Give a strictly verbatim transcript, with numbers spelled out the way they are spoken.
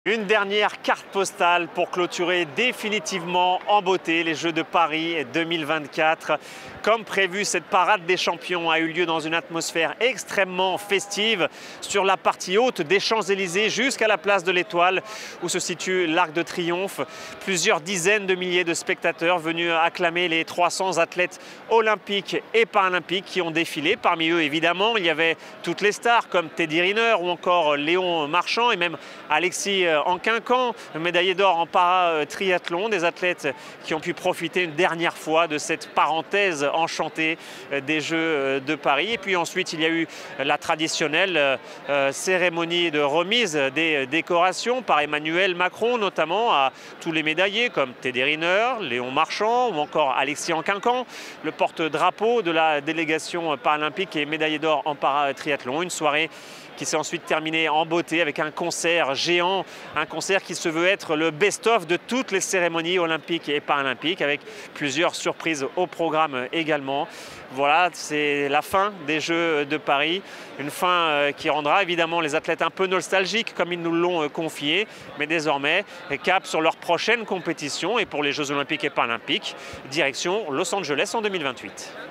Une dernière carte postale pour clôturer définitivement en beauté les Jeux de Paris deux mille vingt-quatre. Comme prévu, cette parade des champions a eu lieu dans une atmosphère extrêmement festive sur la partie haute des Champs-Élysées jusqu'à la place de l'Étoile où se situe l'Arc de Triomphe. Plusieurs dizaines de milliers de spectateurs venus acclamer les trois cents athlètes olympiques et paralympiques qui ont défilé. Parmi eux, évidemment, il y avait toutes les stars comme Teddy Riner ou encore Léon Marchand et même Alexis Anquincan, médaillé d'or en para-triathlon, des athlètes qui ont pu profiter une dernière fois de cette parenthèse enchantée des Jeux de Paris. Et puis ensuite, il y a eu la traditionnelle euh, cérémonie de remise des décorations par Emmanuel Macron, notamment à tous les médaillés comme Teddy Riner, Léon Marchand ou encore Alexis Anquincan, le porte-drapeau de la délégation paralympique et médaillé d'or en para-triathlon. Une soirée qui s'est ensuite terminée en beauté avec un concert géant, un concert qui se veut être le best-of de toutes les cérémonies olympiques et paralympiques, avec plusieurs surprises au programme également. Voilà, c'est la fin des Jeux de Paris, une fin qui rendra évidemment les athlètes un peu nostalgiques comme ils nous l'ont confié, mais désormais cap sur leur prochaine compétition et pour les Jeux olympiques et paralympiques, direction Los Angeles en deux mille vingt-huit.